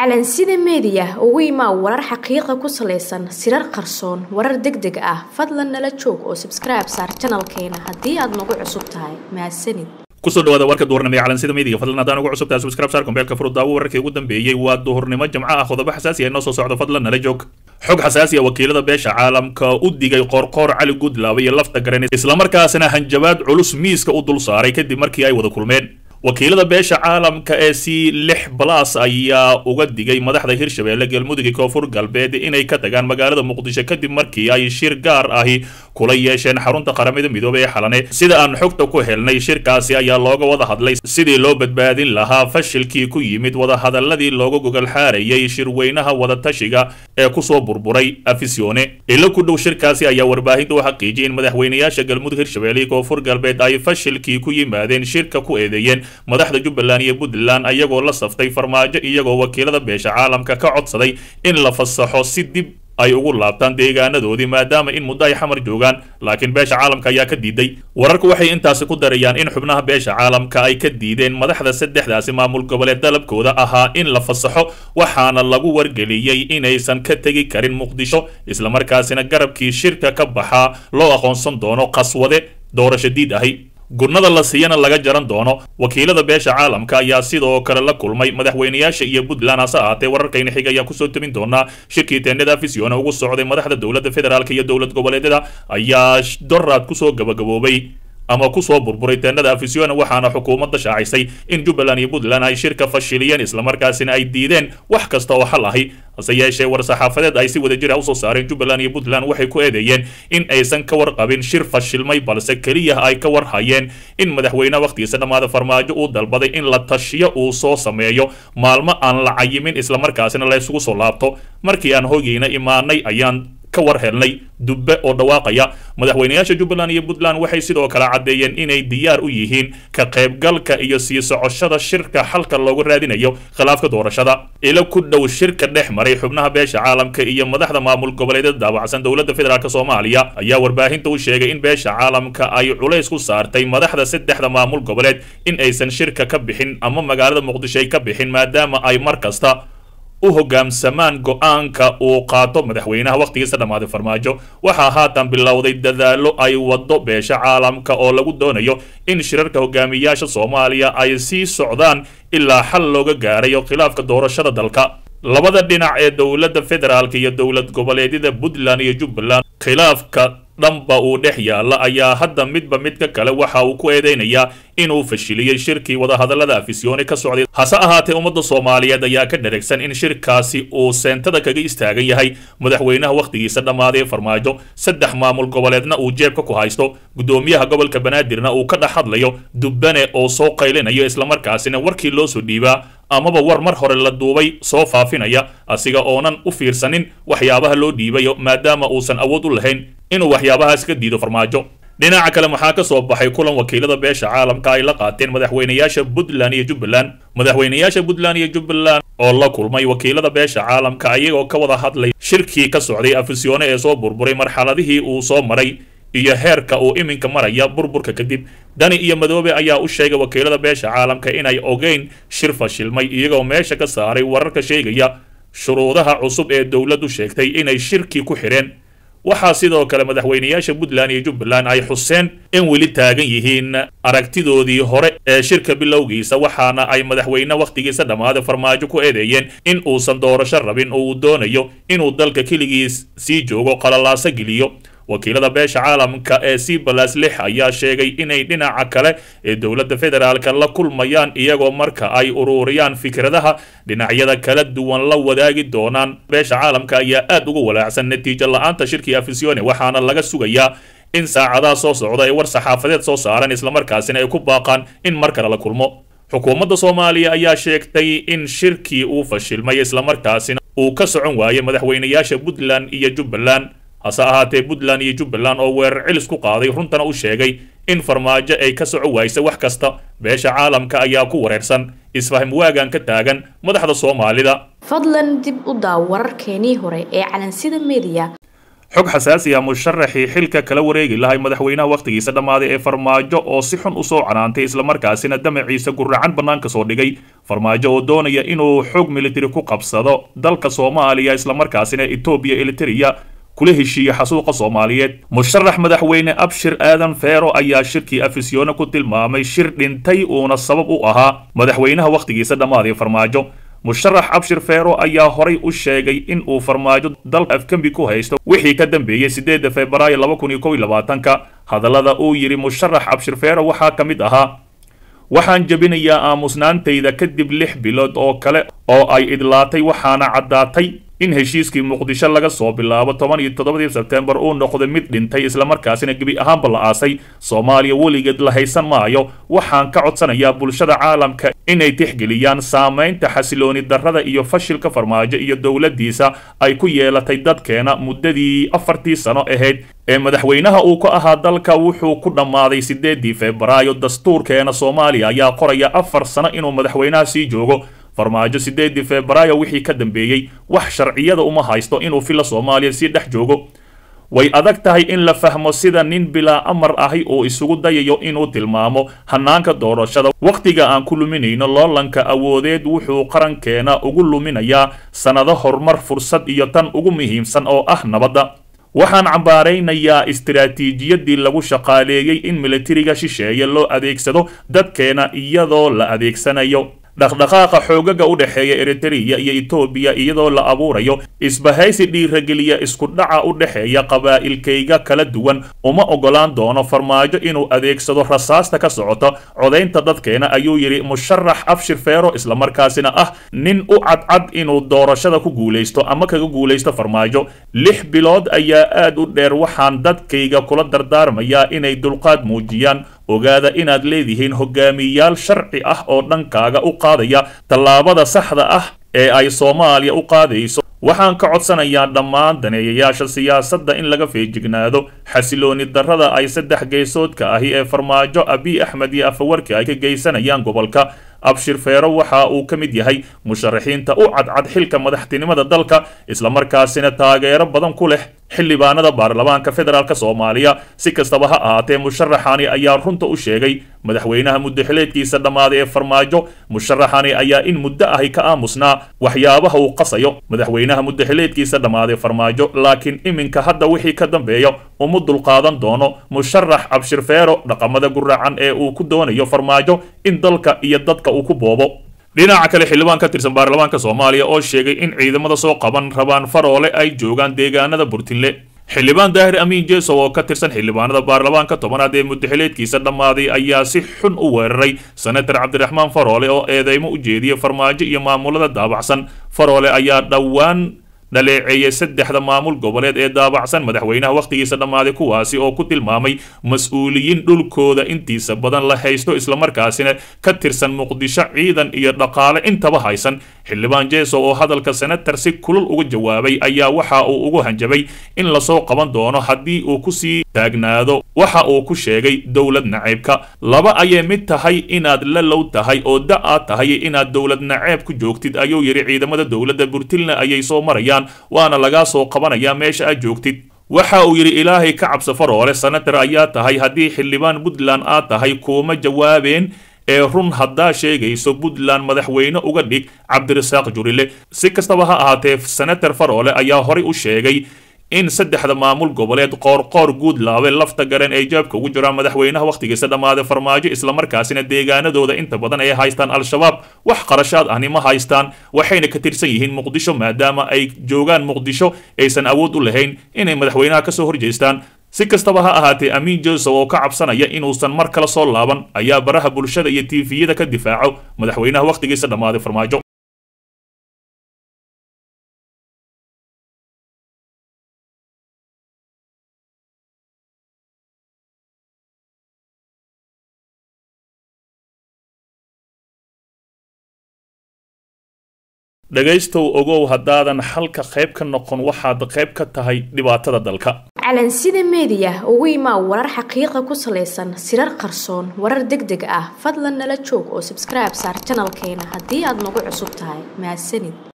calansida media ugu imaa warar xaqiiqo ku saleysan sirar qarsoon warar degdeg ah fadlan nala joog oo subscribe saar channelkeena haddii aad nagu cusub tahay mahadsanid kusoo dhawaada warka duhurnimo ee calansida media fadlan haddaan ugu cusub tahay subscribe saar kombeelka furudaawo wararkii ugu dambeeyay waa duhurnimo jimco ah qodobo xasaasi ah inoo soo socdo fadlan nala joog xog xasaasi ah wakiilada beesha caalamka u digay qorqoor cali gudlaaw iyo lafta garan isla markaasina hanjabaad culus miiska u dul saaray kadib markii ay wada kulmeen wakiilada beesha caalamka ee C6+ ayaa uga digay madaxda Hirshabeelle Galmudug Koonfur Galbeed inay ka tagaan magaalada Muqdisho kadib markii ay shir gaar ahi kula yeesheen xarunta qaramada midoobay ee Xalane sida aan xogta ku helnay shirkaasi ayaa looga wada hadlay sidii loo badbaadin lahaa fashilkii ku yimid wada hadaladii looga gogol xaareeyay shirweynaha wada tashiga ee ku soo burburay Afisione ila ku dhow shirkaasi ayaa warbaahinta u xaqiijiyay in madaxweynayaasha Galmudug Hirshabeelle Koonfur Galbeed ay fashilkii ku yimaadeen shirka ku eedeeyeen madaxda Jubbaland iyo Puntland ayagoo la saftay farmaajo iyagoo wakiilada beesha caalamka ka codsaday in la fasaxo si dib ay ugu laabtaan deegaanadoodii maadaama in muddo ay xamar joogaan laakiin beesha caalamka ayaa ka diiday wararku waxay intaasi ku darayaan in xubnaha beesha caalamka ay ka diideen madaxda saddexdaasi maamul goboleed dalabkooda ahaa in la fasaxo waxaana lagu wargeliyay inaysan ka tegi karin Muqdisho isla markaasina garabkii shirka ka baxaa loo aqoonsan doono qaswade doorasho diid ahi gurnada la siiyana laga jaran doono wakiilada beesha caalamka ayaa sidoo kale la kulmay madaxweynayaasha iyo Puntland hase ahaatee wararkayna xiga ayaa kusoo tabin doona shirkii teendhada Afisione ugu socday madaxda dowladda federaalka iyo dowlad goboleedyada ayaa doraad kusoo gabagaboobay ama kusoo burburay teendhada Afisione waxaana xukuumadda shaacisay in Jubbaland iyo Puntland ay shirka fashiliyeen isla markaasina ay diideen wax kasta oo xal ahi hase yeeshee war-saxaafadeed ay si wadajir ah u soo saareen Jubbaland iyo Puntland waxay ku eedeeyeen in aysan ka warqabin shir fashilmay balse kaliya ay ka warhayeen in madaxweynaha waqtigiisa dhamaada farmaajo uu dalbaday in la tashiyo uu soo sameeyo maalmo aan la cayimin isla markaasina la isugu soo laabto markii aan hoygeyna imaanay ayaan ka war helnay dubbe oo dhawaaqaya madaxweynayaasha Jubbaland iyo Puntland waxay sidoo kale cadeeyeen inay diyaar u yihiin ka qaybgalka iyo sii socoshada shirka xalka loogu raadinayo khilaafka doorashada ila ku dhow shirka dhex maray xubnaha beesha caalamka iyo madaxda maamul goboleedyada daawacsan dowladda federaalka Soomaaliya ayaa warbaahinta u sheegay in beesha caalamka ay culays ku saartay madaxda saddexda maamul goboleed in aysan shirka ka bixin ama magaalada Muqdisho ay ka bixin maadaama ay markasta u hoggaamsamaan go'aanka uu qaato madaxweynaha waqtigiisa dhamaaday farmaajo waxaa haatan bilowday dadaalo ay wado beesha caalamka oo lagu doonayo in shirarka hogaamiyaasha Soomaaliya ay sii socdaan ilaa xal looga gaarayo khilaafka doorashada dalka labada dhinac ee dowladda federaalka iyo dowlad goboleedyada Puntland iyo Jubbaland khilaafka dhanba uu dhex yaala ayaa hadda midba midka kale waxa uu ku eedeynayaa inuu fashiliyay shirkii wada hadalada Afisione ka socday hase ahaatee ummadda Soomaaliyeed ayaa ka dheregsan in shirkaasi uu seentada kaga istaagan yahay madaxweynaha waqtigiisa dhamaaday farmaajo saddex maamul goboleedna uu jeebka ku haysto gudoomiyaha gobolka Banaadirna uu ka dhaxadlayo Dubbane oo soo qaylinayo isla markaasina warkii loo soo dhiibaa amaba war mar hore la duubay soo faafinaya asiga oonan u fiirsanin waxyaabaha loo dhiibayo maadaama uusan awood u lahayn inuu waxyaabahaas ka diido farmaajo dhinaca kale maxaa ka soo baxay kulan wakiilada beesha caalamka ay la qaateen madaxweynayaasha Puntland iyo Jubbaland madaxweynayaasha Puntland iyo Jubbaland oo la kulmay wakiilada beesha caalamka ayagoo ka wada hadlay shirkii ka socday Afisione ee soo burburay marxaladihii uu soo maray iyo heerka uu iminka maraya burburka kadib Dani iyo Madoobe ayaa u sheegay wakiilada beesha caalamka inay ogeyn shir fashilmay iyagoo meesha ka saaray wararka sheegaya shuruudaha cusub ee dowladdu sheegtay inay shirki ku xireen waxaa sidoo kale madaxweynayaasha Puntland iyo Jubbaland ay xuseen in weli taagan yihiin aragtidoodii hore ee shirka bilowgiisa waxaana ay madaxweyne waqtigiisa dhamaaday farmaajo ku eedeeyeen in uusan doorasho rabin oo uu doonayo inuu dalka kaligiis sii joogo qalalaasa geliyo wakiilada beesha caalamka ee C+6 ayaa sheegay inay dhinaca kale ee dowladda federaalka la kulmayaan iyagoo marka ay ururiyaan fikradaha dhinacyada kala duwan la wadaagi doonaan beesha caalamka ayaa aad uga walaacsan natiijo la'aanta shirkii Afisione waxaana laga sugayaa in saacadaha soo socda ay war saxaafadeed soo saaraan isla markaasina ay ku baaqaan in mar kale la kulmo xukuumadda Soomaaliya ayaa sheegtay in shirkii uu fashilmay isla markaasina uu ka socon waayay madaxweynayaasha Puntland iyo Jubbaland hase ahaatee Puntland iyo Jubbaland oo weerar cilis ku qaaday runtana u sheegay in farmaajo ay ka soco waayso wax kasta beesha caalamka ayaa ku wareersan isfaham waagan ka taagan madaxda Soomaalida fadlan dib u daaw wararkeenii hore ee calansida media xog xasaasi ah musharaxii xilka kala wareegi lahay madaxweynaha waqtigiisa dhammaaday ee farmaajo oo si xun usoo canaantay islamarkaasina damaciisa guracan bannaanka soo dhigay farmaajo oo doonaya inuu xoog militari ku qabsado dalka soomaaliya islamarkaasina etoobiya eliteria kula heshiiya xasuuqa soomaaliyeed musharax madaxweyne abshir aadan feero ayaa shirkii afisyoona ku tilmaamay shir dhintay uuna sabab u ahaa madaxweynaha waqtigiisa dhammaaday farmaajo musharax abshir feero ayaa horay u sheegay in uu farmaajo dalka afkambi ku haysto wixii ka dambeeyey 8 Febraayo 2021 hadallada uu yiri musharax abshir feero waxaa ka mid ahaa waxaan jabinayaa aamusnaantayda kadib 6 bilood oo kale oo ay idlaatay waxaana caddaatay in heshiiskii muqdisho laga soo bilaabo 17 Sebtembar uu noqday mid dhintay islamarkaasina gebi ahaanba la aasay Soomaaliya weligeed la haysan maayo waxaan ka codsanayaa bulshada caalamka inay tixgeliyaan saameynta xasilooni darrada iyo fashilka farmaajo iyo dowladdiisa ay ku yeelatay dadkeena muddadii 4 sano ahayd ee madaxweynaha uu ka ahaa dalka wuxuu ku dhammaaday 8 Febraayo dastuurkeena Soomaaliya ayaa qoraya 4 sano inuu madaxweynaha sii joogo farmaajo 8 Febraayo wixii ka dambeeyay wax sharciyada uma haysto inuu fila Soomaaliya si dhex joogo way adag tahay in la fahmo sida nin bilaa amar ahi oo isugu dayayo inuu tilmaamo hanaanka doorashada waqtiga aan ku luminayno loolanka awoodeed wuxuu qarankeena ugu luminayaa sanado horumar fursad iyo tan ugu muhiimsan oo ah nabadda waxaan cambaaraynayaa istiraatiijiyadii lagu shaqaaleeyay in militariga shisheeye loo adeegsado dadkeena iyadoo la adeegsanayo dhaqdhaqaaqa xoogaga u dhaxeeya Eritrea iyo Ethiopia iyadoo la abuurayo isbahaysi dhiirageliya isku dhaca u dhaxeeya qabaa'ilkayga kala duwan uma ogolaan doono farmaajo inuu adeegsado rasaasta ka socota codeynta dadkeena ayuu yiri musharax abshir feero islamarkaasina ah nin u cadcad inuu doorashada ku guuleysto ama kaga guuleysto farmaajo 6 bilood ayaa aad u dheer waxaan dadkayga kula dardaarmayaa inay dulqaad muujiyaan ogaada inaad leedihiin hogaamiyayaal sharci ah oo dhankaaga u qaadaya tallaabada saxda ah ee ay Soomaaliya u qaadayso waxaan ka codsanayaa dhammaan daneeyayaasha siyaasadda in laga feejignaado xasilooni darrada ay saddex geesoodka ahi ee farmaajo Abiy Ahmed iyo Afwerki ay ka geysanayaan gobolka abshir feero waxa uu ka mid yahay musharaxiinta u cadcad xilka madaxtinimada dalka isla markaasina taageero badan ku leh xildhibaanada baarlamaanka federaalka Soomaaliya si kastaba ha ahaatee musharaxani ayaa runta u sheegay madaxweynaha muddaxileedkiisa dhammaaday ee farmaajo musharaxani ayaa in muddo ahi ka aamusnaa waxyaabaha uu qasayo madaxweynaha muddaxileedkiisa dhammaaday farmaajo laakiin iminka hadda wixii ka dambeeyo uma dulqaadan doono musharax abshir feero dhaqamada guracan ee uu ku doonayo farmaajo in dalka iyo dadka uu ku boobo dhinaca kale xildhibaan ka tirsan baarlamaanka Soomaaliya oo sheegay in ciidamada soo qaban rabaan faroole ay joogaan deegaanada Burtinle xildhibaan Daahir Amiin Jeeso oo ka tirsan xildhibaanada baarlamaanka 10aad ee muddaxileedkiisa dhammaaday ayaa si xun u weeraray senator Cabdiraxmaan Faroole oo eedeymo u jeediyay farmaajo iyo maamulada daabacsan Faroole ayaa dhawaan dhaleeceeyay saddexda maamul goboleed ee daabacsan madaxweynaha waqtigiisa dhammaaday kuwaasi oo ku tilmaamay mas'uuliyiin dhulkooda intiisa badan la haysto isla markaasina ka tirsan Muqdisho ciidan iyo dhaqaale intaba haysan xildhibaan Jeeso oo hadalka senator si kulul uga jawaabay ayaa waxa uu ugu hanjabay in la soo qaban doono haddii uu ku sii taagnaado waxa uu ku sheegay dowlad naceebka laba ayay mid tahay inaad la low tahay oo da'a tahay inaad dowlad naceeb ku joogtid ayuu yiri ciidamada dowladda Burtilna ayay soo marayaan waana laga soo qabanaya meesha aad joogtid waxa uu yiri ilaahay ka cabso Faroole senator ayaa tahay haddii xildhibaan Puntland aad tahay kuma jawaabeen ee run haddaa sheegayso Puntland madaxweyne uga dhig Cabdirasaaq Jurile si kastaba ha ahaatee senator Faroole ayaa horay u sheegay in saddexda maamul goboleed qoor guud laabe lafta garan ay jaabka ugu jiraan madaxweynaha waqtigiisa dhammaaday farmaajo isla markaasina deegaanadooda inta badan ay haystaan al-shabaab wax qarashaad ahni ma haystaan waxayna ka tirsan yihiin Muqdisho maadaama ay joogaan Muqdisho aysan awood u lahayn inay madaxweynaha ka soo horjeestaan si kastaba ha ahaatee Amiin Jeeso oo ka cabsanaya inuusan mar kale soo laaban ayaa baraha bulshada iyo TV-yada ka difaaco madaxweynaha waqtigiisa dhammaaday farmaajo dhagaystow ogow haddaadan halka qayb ka noqon waxaad qayb ka tahay dhibaatada dalka calansida media ugu imaa warar xaqiiqa ku saleysan sirar qarsoon warar degdeg ah fadlan nala joog oo subscribe saar channelkeena haddii aad nagu cusub tahay mahadsanid